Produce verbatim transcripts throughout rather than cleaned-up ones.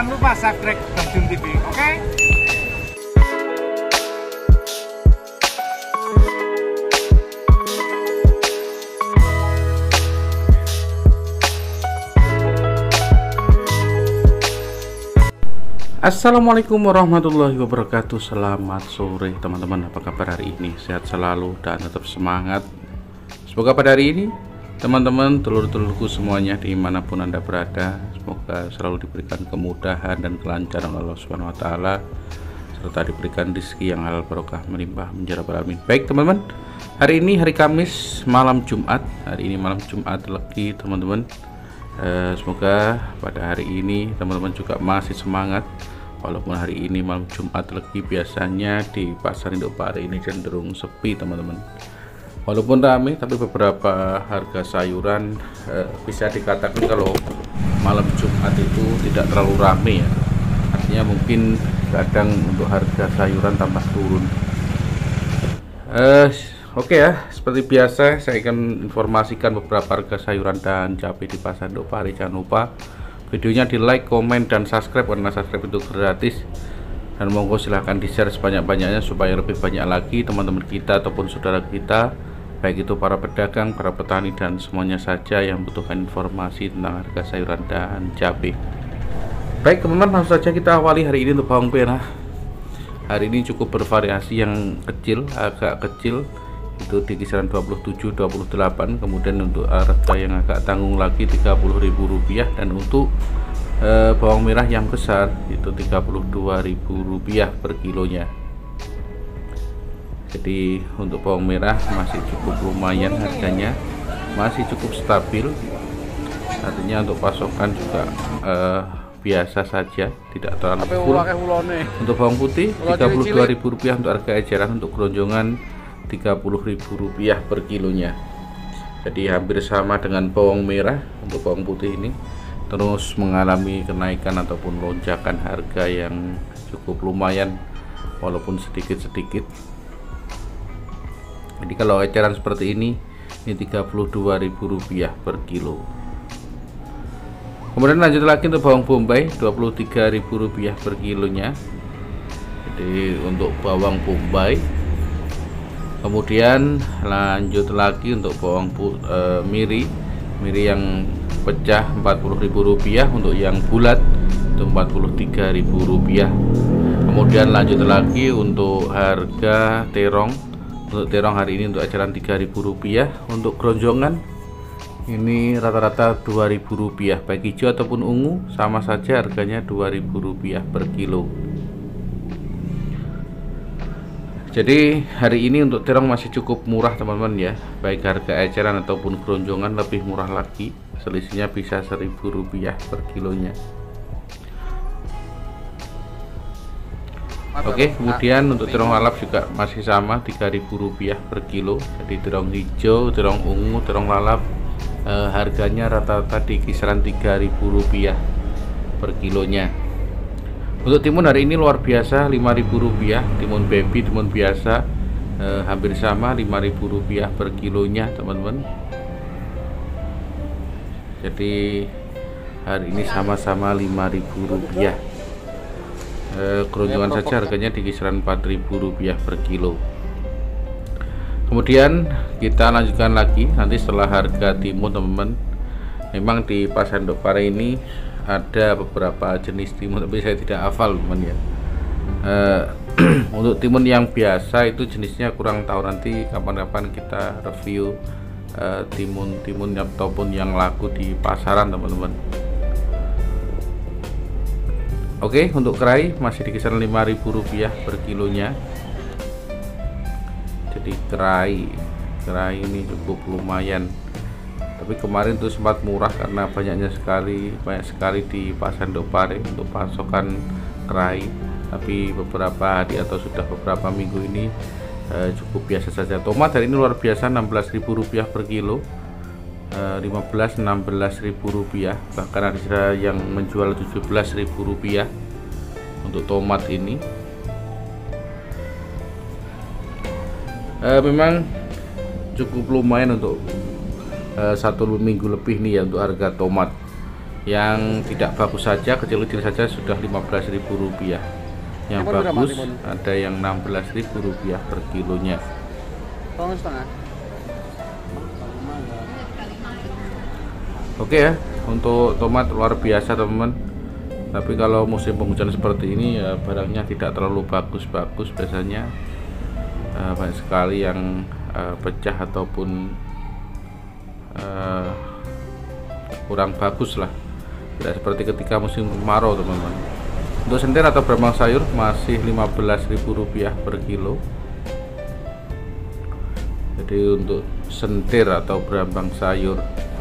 Jangan lupa subscribe Bang Jun T V, oke? Assalamualaikum warahmatullahi wabarakatuh. Selamat sore teman-teman, apa kabar hari ini? Sehat selalu dan tetap semangat. Semoga pada hari ini teman-teman, telur-telurku semuanya dimanapun anda berada, semoga selalu diberikan kemudahan dan kelancaran Allah subhanahu wa taala, serta diberikan rezeki yang halal barokah melimpah menjadi alamin. Baik teman-teman, hari ini hari Kamis malam Jumat. Hari ini malam Jumat lagi teman-teman. eh, Semoga pada hari ini teman-teman juga masih semangat. Walaupun hari ini malam Jumat lagi, biasanya di pasar induk pare ini cenderung sepi teman-teman. Walaupun ramai, tapi beberapa harga sayuran eh, bisa dikatakan kalau malam Jumat itu tidak terlalu ramai ya. Artinya mungkin kadang untuk harga sayuran tambah turun. eh, Oke okay ya, seperti biasa saya akan informasikan beberapa harga sayuran dan cabai di pasar induk pare. Jangan lupa videonya di like, komen, dan subscribe karena subscribe itu gratis. Dan monggo silahkan di share sebanyak-banyaknya supaya lebih banyak lagi teman-teman kita ataupun saudara kita, baik itu para pedagang, para petani, dan semuanya saja yang membutuhkan informasi tentang harga sayuran dan cabai. Baik teman-teman, langsung saja kita awali hari ini untuk bawang merah. Hari ini cukup bervariasi, yang kecil, agak kecil itu di kisaran dua puluh tujuh dua puluh delapan, kemudian untuk harga yang agak tanggung lagi tiga puluh ribu rupiah, dan untuk e, bawang merah yang besar itu tiga puluh dua ribu rupiah per kilonya. Jadi untuk bawang merah masih cukup lumayan, harganya masih cukup stabil, artinya untuk pasokan juga e, biasa saja, tidak terlalu full. Untuk bawang putih tiga puluh dua ribu rupiah untuk harga eceran, untuk keronjongan tiga puluh ribu rupiah per kilonya. Jadi hampir sama dengan bawang merah. Untuk bawang putih ini terus mengalami kenaikan ataupun lonjakan harga yang cukup lumayan, walaupun sedikit-sedikit. Jadi kalau eceran seperti ini ini tiga puluh dua ribu rupiah per kilo. Kemudian lanjut lagi untuk bawang bombay dua puluh tiga ribu rupiah per kilonya. Jadi untuk bawang bombay. Kemudian lanjut lagi untuk bawang e, miri miri yang pecah empat puluh ribu rupiah, untuk yang bulat itu empat puluh tiga ribu rupiah. Kemudian lanjut lagi untuk harga terong. Untuk terong hari ini untuk eceran tiga ribu rupiah, untuk keronjongan ini rata-rata dua ribu rupiah, baik hijau ataupun ungu sama saja harganya dua ribu rupiah per kilo. Jadi hari ini untuk terong masih cukup murah teman-teman ya, baik harga eceran ataupun keronjongan lebih murah lagi, selisihnya bisa seribu rupiah per kilonya. Oke, kemudian untuk terong lalap juga masih sama tiga ribu rupiah per kilo. Jadi terong hijau, terong ungu, terong lalap eh, harganya rata-rata di kisaran tiga ribu rupiah per kilonya. Untuk timun hari ini luar biasa lima ribu rupiah, timun baby, timun biasa eh, hampir sama lima ribu rupiah per kilonya teman-teman. Jadi hari ini sama-sama lima ribu rupiah. eh, Keronjongan saja harganya di kisaran empat ribu rupiah per kilo. Kemudian kita lanjutkan lagi nanti setelah harga timun teman-teman. Memang di pasar induk pare ini ada beberapa jenis timun, tapi saya tidak hafal teman ya. Uh, untuk timun yang biasa itu jenisnya kurang tahu, nanti kapan-kapan kita review uh, timun-timun ataupun yang laku di pasaran teman-teman. Oke, untuk kerai masih di kisaran lima ribu rupiah per kilonya. Jadi kerai kerai ini cukup lumayan. Tapi kemarin tuh sempat murah karena banyaknya sekali banyak sekali di pasar induk pare untuk pasokan kerai. Tapi beberapa hari atau sudah beberapa minggu ini eh, cukup biasa saja. Tomat hari ini luar biasa enam belas ribu rupiah per kilo, eh, lima belas enam belas ribu rupiah, bahkan ada yang menjual tujuh belas ribu rupiah untuk tomat ini. Eh, memang cukup lumayan untuk Uh, satu minggu lebih nih ya untuk harga tomat. Yang tidak bagus saja, kecil-kecil saja sudah lima belas ribu rupiah. Yang Timun berapa, bagus timun? ada yang enam belas ribu rupiah per kilonya. Tolong setengah. Oke ya, untuk tomat luar biasa teman-teman. Tapi kalau musim penghujan seperti ini ya barangnya tidak terlalu bagus-bagus, biasanya uh, banyak sekali yang uh, pecah ataupun uh, kurang bagus lah. Tidak seperti ketika musim kemarau teman-teman. Untuk sentir atau brambang sayur masih lima belas ribu rupiah per kilo. Jadi untuk sentir atau brambang sayur.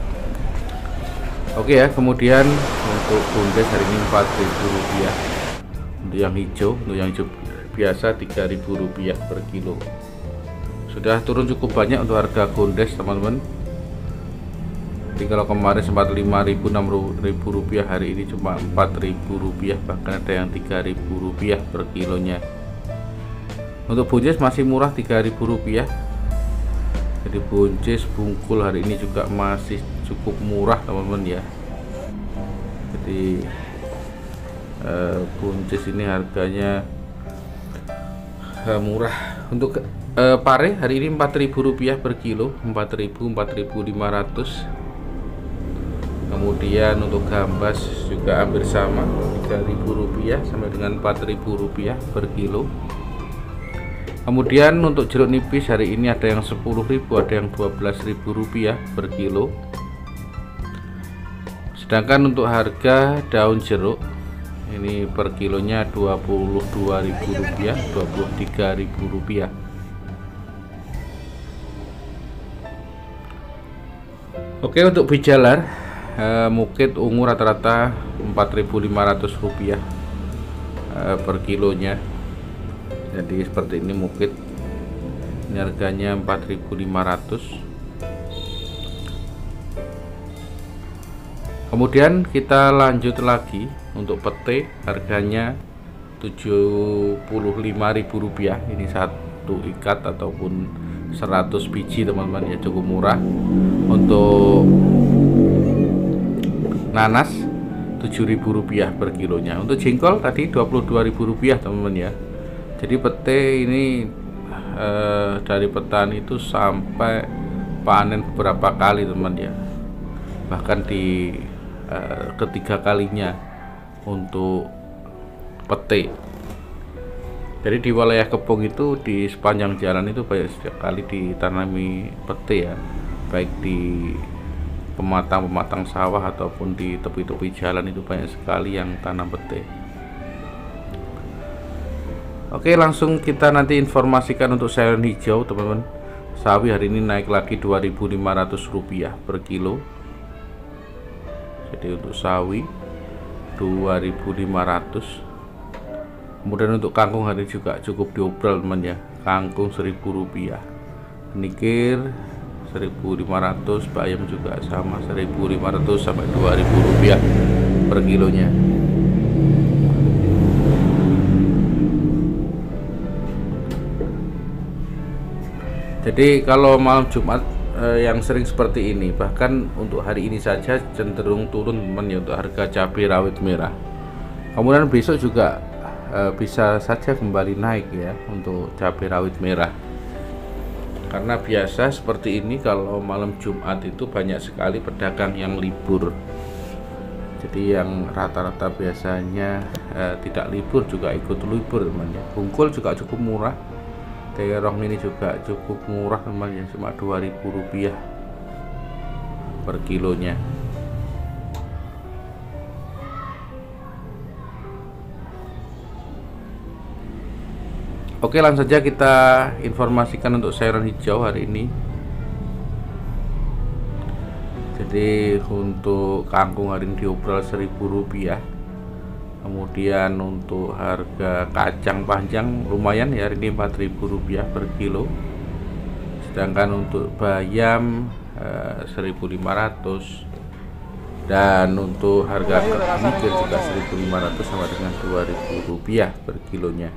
Oke ya, kemudian untuk bundes hari ini empat ribu rupiah. Untuk yang hijau, untuk yang hijau biasa tiga ribu rupiah per kilo. Sudah turun cukup banyak untuk harga bundes teman-teman. Jadi kalau kemarin sempat lima ribu, enam ribu rupiah, hari ini cuma empat ribu rupiah, bahkan ada yang tiga ribu rupiah per kilonya. Untuk buncis masih murah tiga ribu rupiah. Jadi buncis bungkul hari ini juga masih cukup murah teman-teman ya. Jadi eh, buncis ini harganya eh, murah. Untuk eh, pare hari ini empat ribu rupiah per kilo, empat ribu, empat ribu lima ratus. Kemudian untuk gambas juga hampir sama, tiga ribu rupiah sampai dengan empat ribu rupiah per kilo. Kemudian untuk jeruk nipis hari ini ada yang sepuluh ribu, ada yang dua belas ribu rupiah per kilo. Sedangkan untuk harga daun jeruk ini per kilonya dua puluh dua ribu rupiah, dua puluh tiga ribu rupiah. Oke, untuk bijalar eh, mukit ungu rata-rata empat ribu lima ratus rupiah eh, per kilonya. Jadi seperti ini mukit, ini harganya empat ribu lima ratus. Kemudian kita lanjut lagi untuk pete, harganya tujuh puluh lima ribu rupiah. Ini satu ikat ataupun seratus biji teman-teman ya, cukup murah. Untuk nanas tujuh ribu rupiah per kilonya. Untuk jengkol tadi dua puluh dua ribu rupiah teman-teman ya. Jadi pete ini eh, dari petani itu sampai panen beberapa kali teman ya, bahkan di eh, ketiga kalinya untuk pete. Jadi di wilayah Kepung itu di sepanjang jalan itu banyak sekali ditanami pete ya, baik di pematang-pematang sawah ataupun di tepi-tepi jalan itu banyak sekali yang tanam pete. Oke, langsung kita nanti informasikan untuk sayuran hijau teman-teman. Sawi hari ini naik lagi dua ribu lima ratus rupiah per kilo. Jadi untuk sawi dua ribu lima ratus. Kemudian untuk kangkung hari ini juga cukup diobral teman ya. Kangkung seribu rupiah. Nikir seribu lima ratus, bayam juga sama seribu lima ratus sampai dua ribu rupiah per kilonya. Jadi kalau malam Jumat eh, yang sering seperti ini, bahkan untuk hari ini saja cenderung turun teman ya untuk harga cabai rawit merah. Kemudian besok juga eh, bisa saja kembali naik ya untuk cabai rawit merah. Karena biasa seperti ini kalau malam Jumat itu banyak sekali pedagang yang libur. Jadi yang rata-rata biasanya eh, tidak libur juga ikut libur teman ya. Bungkul juga cukup murah. Terong ini juga cukup murah teman ya, cuma dua ribu rupiah per kilonya. Oke, langsung saja kita informasikan untuk sayuran hijau hari ini. Jadi untuk kangkung hari ini diobral seribu rupiah. Kemudian untuk harga kacang panjang lumayan ya, hari ini empat ribu rupiah per kilo. Sedangkan untuk bayam eh, seribu lima ratus. Dan untuk harga nikir juga seribu lima ratus sama dengan dua ribu rupiah per kilonya.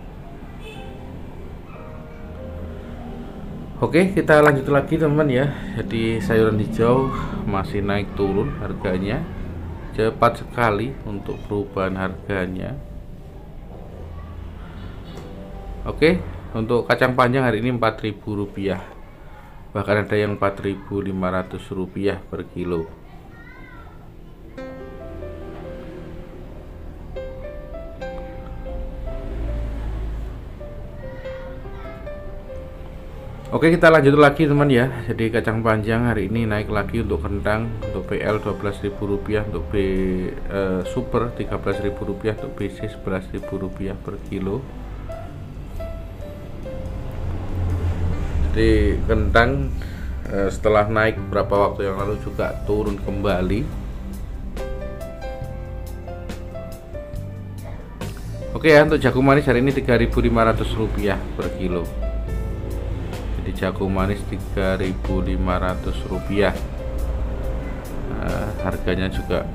Oke, kita lanjut lagi teman ya. Jadi sayuran hijau masih naik turun harganya. cepat sekali untuk perubahan harganya. Oke, untuk kacang panjang hari ini empat ribu rupiah, bahkan ada yang empat ribu lima ratus rupiah per kilo. Oke, kita lanjut lagi teman ya. Jadi kacang panjang hari ini naik lagi untuk kentang, untuk P L dua belas ribu rupiah, untuk B eh, Super tiga belas ribu rupiah, untuk B C sebelas ribu rupiah per kilo. Jadi kentang eh, setelah naik beberapa waktu yang lalu juga turun kembali. Oke ya, untuk jagung manis hari ini tiga ribu lima ratus rupiah per kilo. Di jagung manis tiga ribu lima ratus rupiah. Nah, harganya juga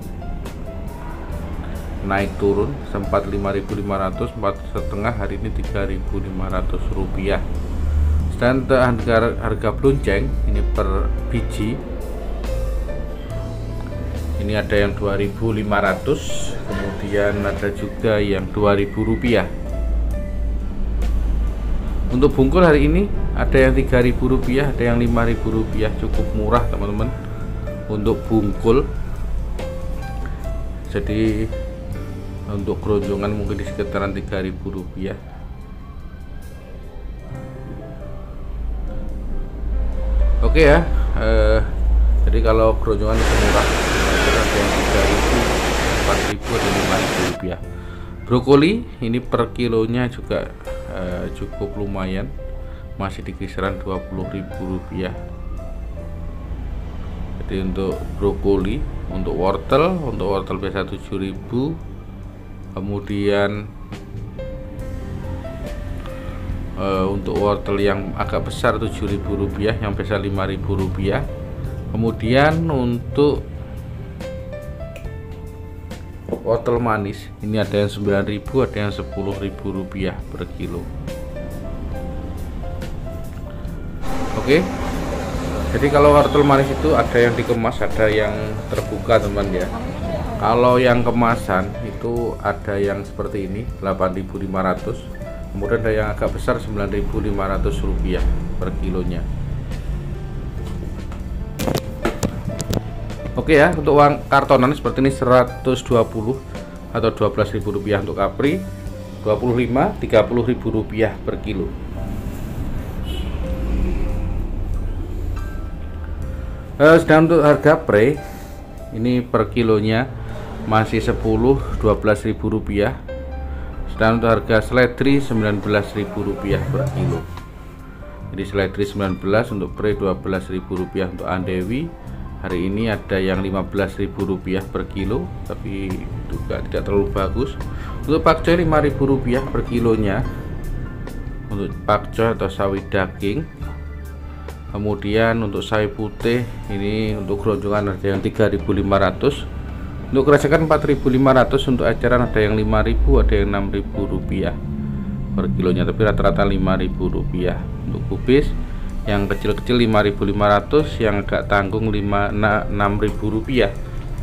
naik turun, sempat lima ribu lima ratus, empat setengah, hari ini tiga ribu lima ratus rupiah. Dan harga harga belunceng ini per biji ini ada yang dua ribu lima ratus, kemudian ada juga yang dua ribu rupiah. Untuk bungkul hari ini ada yang tiga ribu rupiah, ada yang lima ribu rupiah, cukup murah teman-teman untuk bungkul. Jadi untuk keroncongan mungkin di sekitaran tiga ribu rupiah. Oke ya, eh, jadi kalau keroncongan itu murah, ada yang tiga ribu, empat ribu, ada lima ribu rupiah. Brokoli ini per kilonya juga uh, cukup lumayan, masih di kisaran dua puluh ribu rupiah. Jadi untuk brokoli, untuk wortel, untuk wortel biasa tujuh ribu, kemudian uh, untuk wortel yang agak besar tujuh ribu rupiah, yang biasa lima ribu rupiah. Kemudian untuk wortel manis ini ada yang sembilan ribu, ada yang sepuluh ribu rupiah per kilo. Oke, jadi kalau wortel manis itu ada yang dikemas, ada yang terbuka teman ya. Kalau yang kemasan itu ada yang seperti ini delapan ribu lima ratus, kemudian ada yang agak besar sembilan ribu lima ratus rupiah per kilonya. Oke ya, untuk uang kartonan seperti ini seratus dua puluh atau dua belas ribu rupiah untuk kapri, dua puluh lima, tiga puluh ribu rupiah per kilo. Eh, sedang untuk harga pre ini per kilonya masih sepuluh, dua belas ribu rupiah. Sedang untuk harga seledri sembilan belas ribu rupiah per kilo. Jadi seledri sembilan belas, untuk pre dua belas ribu rupiah. Untuk andewi hari ini ada yang lima belas ribu rupiah per kilo, tapi juga tidak terlalu bagus. Untuk pakcoy lima ribu rupiah per kilonya, untuk pakcoy atau sawi daging. Kemudian untuk sawi putih ini untuk keroncongan ada yang tiga ribu lima ratus, untuk kerasakan empat ribu lima ratus, untuk eceran ada yang lima ribu, ada yang enam ribu rupiah per kilonya, tapi rata-rata lima ribu rupiah. Untuk kubis yang kecil-kecil lima ribu lima ratus, yang agak tanggung enam ribu rupiah.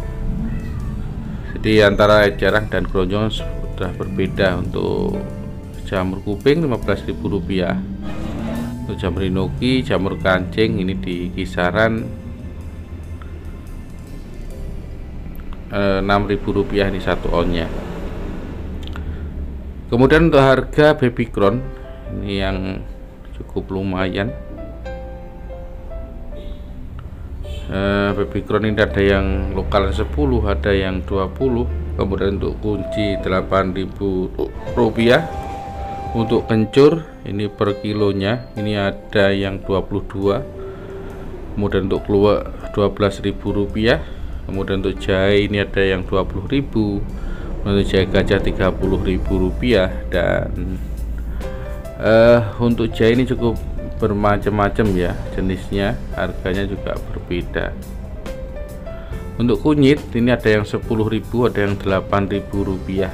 Jadi antara eceran dan keroncongan sudah berbeda. Untuk jamur kuping lima belas ribu rupiah, untuk jamur inoki, jamur kancing ini di kisaran eh, enam ribu rupiah ini satu onnya. Kemudian untuk harga baby crown ini yang cukup lumayan. Uh, baby crown ini ada yang lokal sepuluh, ada yang dua puluh. Kemudian untuk kunci delapan ribu rupiah. Untuk kencur ini per kilonya ini ada yang dua puluh dua. Kemudian untuk keluar dua belas ribu rupiah. Kemudian untuk jahe ini ada yang dua puluh ribu. Untuk jahe gajah tiga puluh ribu rupiah. Dan uh, untuk jahe ini cukup bermacam-macam ya jenisnya, harganya juga berbeda. Untuk kunyit ini ada yang sepuluh ribu, ada yang delapan ribu rupiah.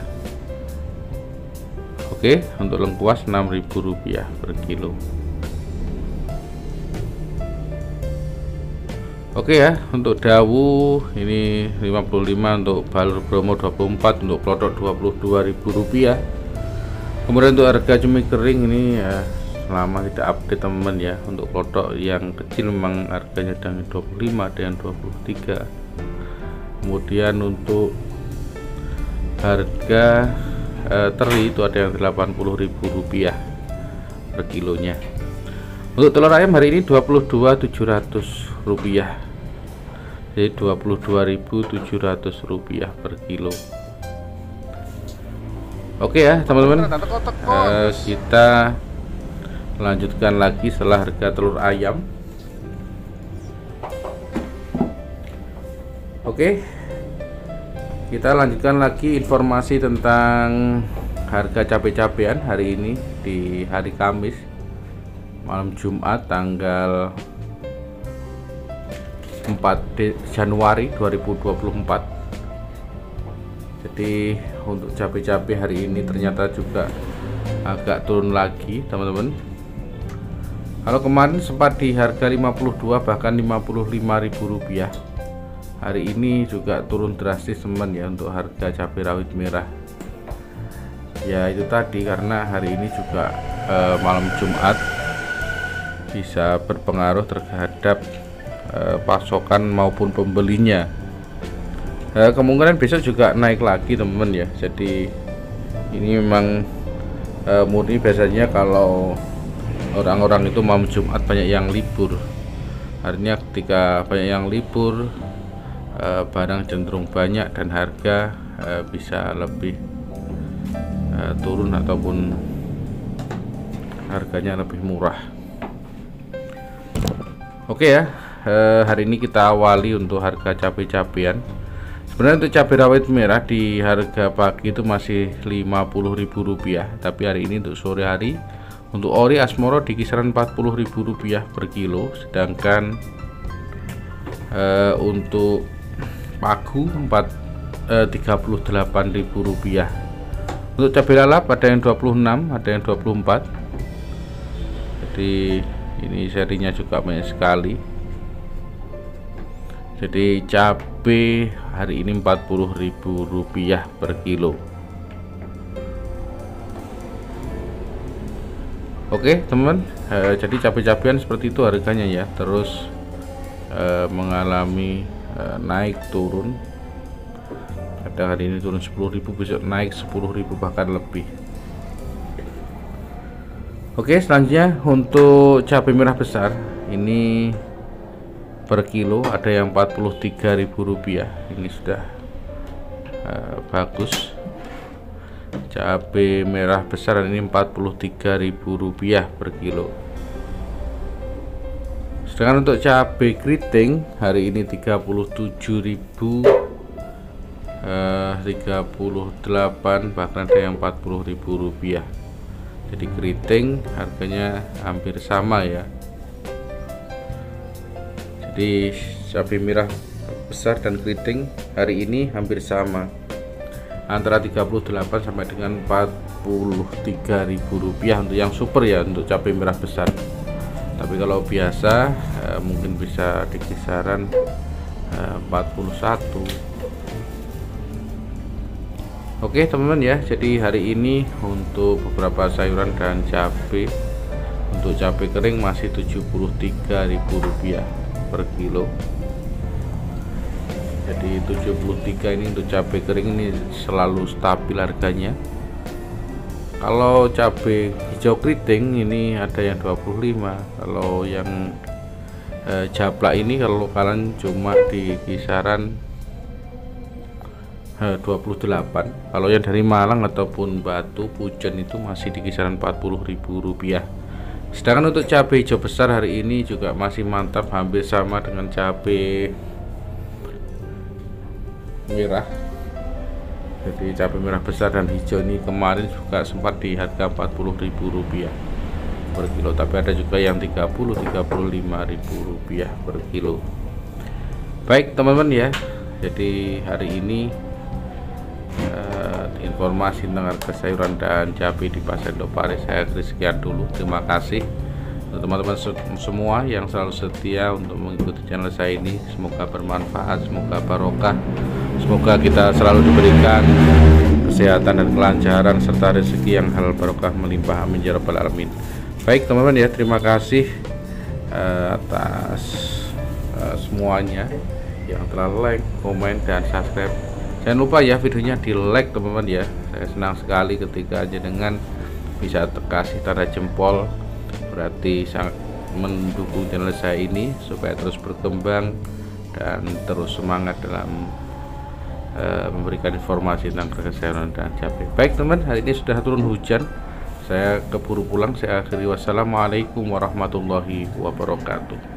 Oke, untuk lengkuas enam ribu rupiah per kilo. Oke ya, untuk dawu ini lima puluh lima, untuk balur Bromo dua puluh empat, untuk klothok dua puluh dua ribu rupiah. Kemudian untuk harga cumi kering ini ya selama tidak update teman ya, untuk klothok yang kecil memang harganya sedang dua puluh lima, ada yang dua puluh tiga. Kemudian untuk harga eh, teri itu ada yang delapan puluh ribu rupiah per kilonya. Untuk telur ayam hari ini dua puluh dua ribu tujuh ratus rupiah, jadi dua puluh dua ribu tujuh ratus rupiah per kilo. Oke ya teman-teman, uh, kita lanjutkan lagi setelah harga telur ayam. Oke, kita lanjutkan lagi informasi tentang harga cabai-cabean hari ini di hari Kamis malam Jumat tanggal empat Januari dua ribu dua puluh empat. Jadi untuk cabai-cabai hari ini ternyata juga agak turun lagi teman-teman. Kalau kemarin sempat di harga lima puluh dua bahkan lima puluh lima ribu rupiah, hari ini juga turun drastis teman ya untuk harga cabai rawit merah. Ya itu tadi, karena hari ini juga eh, malam Jumat bisa berpengaruh terhadap eh, pasokan maupun pembelinya. Eh, kemungkinan besok juga naik lagi teman-teman ya. Jadi ini memang eh, murni biasanya kalau orang-orang itu malam Jumat banyak yang libur. Artinya ketika banyak yang libur, eh, barang cenderung banyak dan harga eh, bisa lebih eh, turun ataupun harganya lebih murah. Oke ya, eh, hari ini kita awali untuk harga cabai-cabean. Sebenarnya untuk cabai rawit merah di harga pagi itu masih lima puluh ribu rupiah, tapi hari ini untuk sore hari untuk ori asmoro di kisaran empat puluh ribu rupiah per kilo, sedangkan eh, untuk pagu empat eh, tiga puluh delapan ribu rupiah. Untuk cabai lalap ada yang dua puluh enam, ada yang dua puluh empat. Jadi ini serinya juga banyak sekali. Jadi cabai hari ini empat puluh ribu rupiah per kilo. Oke teman-teman, eh, jadi cabai-cabean seperti itu harganya ya, terus eh, mengalami eh, naik turun. Kadang hari ini turun sepuluh ribu, besok naik sepuluh ribu bahkan lebih. Oke, selanjutnya untuk cabai merah besar ini per kilo ada yang empat puluh tiga ribu rupiah. Ini sudah uh, bagus. Cabai merah besar ini empat puluh tiga ribu rupiah per kilo. Sedangkan untuk cabai keriting hari ini tiga puluh tujuh ribu, uh, tiga puluh delapan, bahkan ada yang empat puluh ribu rupiah. Jadi keriting harganya hampir sama ya. Jadi cabai merah besar dan keriting hari ini hampir sama, antara tiga puluh delapan sampai dengan empat puluh tiga ribu rupiah untuk yang super ya, untuk cabai merah besar. Tapi kalau biasa eh, mungkin bisa di kisaran eh, empat puluh satu. Oke teman-teman ya, jadi hari ini untuk beberapa sayuran dan cabai, untuk cabai kering masih tujuh puluh tiga ribu rupiah per kilo. Jadi tujuh puluh tiga ini untuk cabai kering ini selalu stabil harganya. Kalau cabai hijau keriting ini ada yang dua puluh lima. Kalau yang eh, jablak ini kalau kalian cuma di kisaran dua puluh delapan. Kalau yang dari Malang ataupun Batu Pujon itu masih di kisaran empat puluh ribu rupiah. Sedangkan untuk cabai hijau besar hari ini juga masih mantap, hampir sama dengan cabai merah. Jadi cabai merah besar dan hijau ini kemarin juga sempat di harga empat puluh ribu rupiah per kilo, tapi ada juga yang tiga puluh tiga puluh lima ribu rupiah per kilo. Baik teman-teman ya, jadi hari ini Uh, informasi tentang harga sayuran dan cabai di Pasar Indopare saya sekian dulu. Terima kasih. Untuk teman-teman se- semua yang selalu setia untuk mengikuti channel saya ini, semoga bermanfaat, semoga barokah, semoga kita selalu diberikan kesehatan dan kelancaran serta rezeki yang halal barokah melimpah, amin ya rabbal alamin. Baik teman-teman ya, terima kasih uh, atas uh, semuanya yang telah like, komen, dan subscribe. Jangan lupa ya videonya di like teman-teman ya. Saya senang sekali ketika jenengan bisa kasih tanda jempol, berarti sangat mendukung channel saya ini supaya terus berkembang dan terus semangat dalam uh, memberikan informasi tentang kesehatan dan cabai. Baik teman, hari ini sudah turun hujan, saya keburu pulang. Saya akhiri, wassalamualaikum warahmatullahi wabarakatuh.